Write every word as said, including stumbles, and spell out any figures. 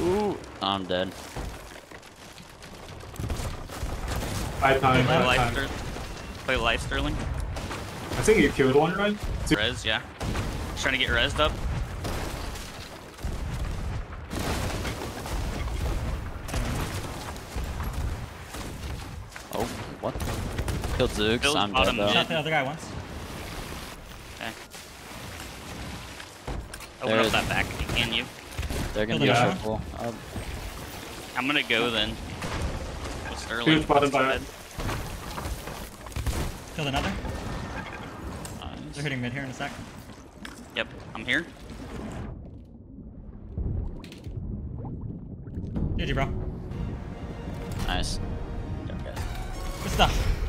Ooh, I'm dead. Five time, Play five life, time. Ster play life Sterling. I think you killed one, right? Two. Res, yeah. Trying to get rezzed up. Oh, what? Killed Zooks. Killed I'm dead bottom though. mid. Shot the other guy once. Okay. Open There- up that back if you can, you. They're gonna Killed be the guy. triple. Um, I'm gonna go then. With Sterling. Huge bottom by Dead. Killed another. nice. They're hitting mid here in a sec. Yep, I'm here. G G, bro. Nice. Good job, guys. Good stuff.